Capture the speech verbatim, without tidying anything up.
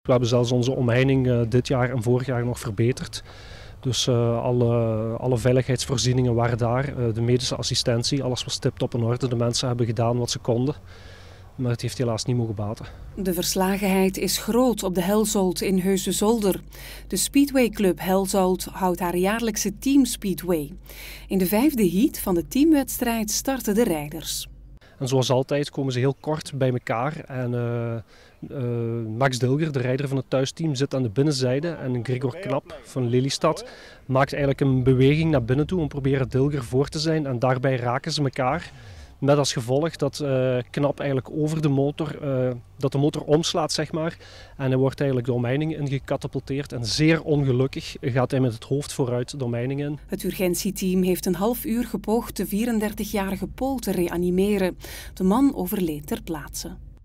We hebben zelfs onze omheining uh, dit jaar en vorig jaar nog verbeterd. Dus uh, alle, alle veiligheidsvoorzieningen waren daar, uh, de medische assistentie, alles was tip-top in orde. De mensen hebben gedaan wat ze konden, maar het heeft helaas niet mogen baten. De verslagenheid is groot op de Hensoldt in Heusden-Zolder. De Speedwayclub Hensoldt houdt haar jaarlijkse teamspeedway. In de vijfde heat van de teamwedstrijd starten de rijders. En zoals altijd komen ze heel kort bij elkaar. En, uh, uh, Max Dilger, de rijder van het thuisteam, zit aan de binnenzijde. En Gregor Knap van Lelystad maakt eigenlijk een beweging naar binnen toe om proberen Dilger voor te zijn. En daarbij raken ze elkaar. Met als gevolg dat uh, Knap eigenlijk over de motor, uh, dat de motor omslaat, zeg maar. En hij wordt eigenlijk de omheining ingecatapulteerd. En zeer ongelukkig gaat hij met het hoofd vooruit de omheining in. Het urgentieteam heeft een half uur gepoogd de vierendertigjarige Pool te reanimeren. De man overleed ter plaatse.